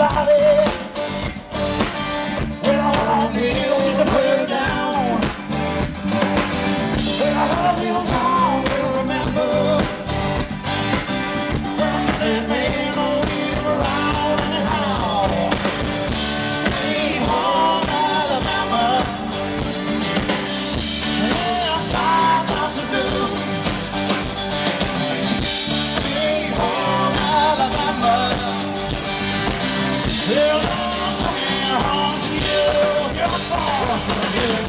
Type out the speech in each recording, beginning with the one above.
solid. When all I need is to put it down. When I love you long, we'll remember. When Sunday man won't leave around anyhow. Sweet home Alabama, where the stars are so blue. Sweet home Alabama, they're all coming home to you. You're far from here.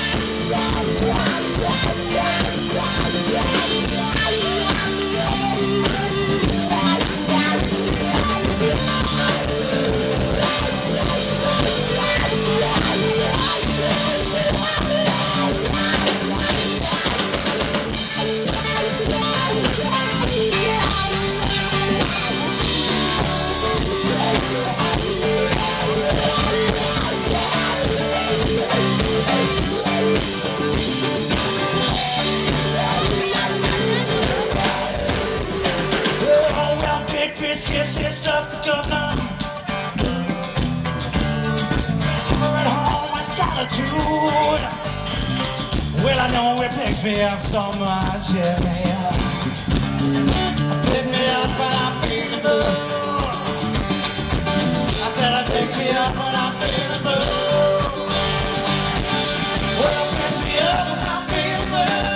Biscuits and stuff the governor. We're at home in solitude. Well, I know it picks me up so much, yeah. Pick me up when I'm feeling blue. I said it picks me up when I'm feeling blue. Well, it picks me up when I'm feeling blue.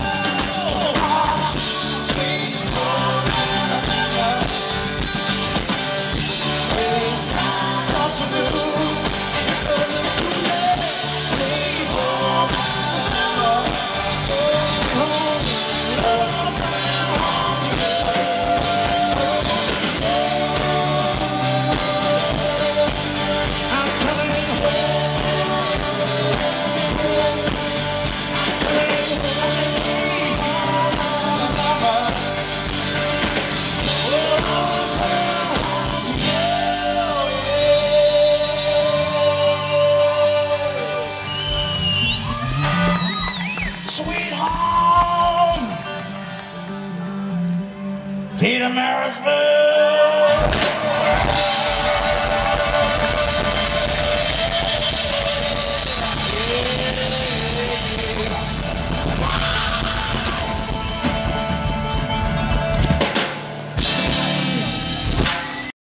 Sweet home, Pietermaritzburg.